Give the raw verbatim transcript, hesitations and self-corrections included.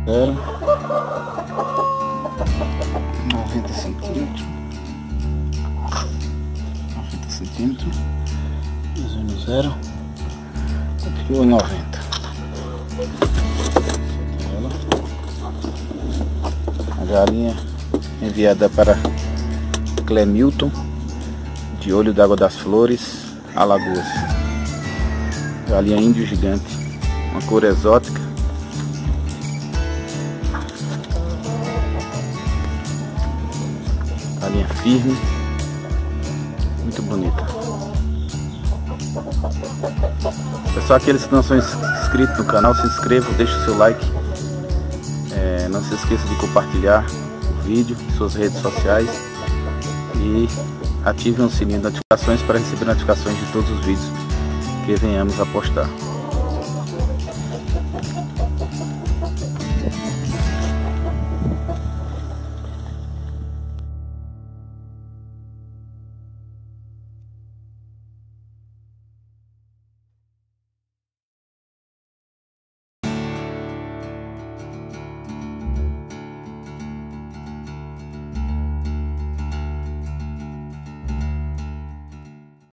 zero, noventa centímetros, noventa centímetros, zero zero, ficou noventa. A galinha enviada para Clemilton, de Olho d'Água das Flores, Alagoas. Galinha índio gigante, uma cor exótica. Galinha firme, muito bonita. Pessoal, aqueles que não são inscritos no canal, se inscrevam, deixe o seu like. É, não se esqueça de compartilhar o vídeo em suas redes sociais e ative o sininho de notificações para receber notificações de todos os vídeos que venhamos a postar.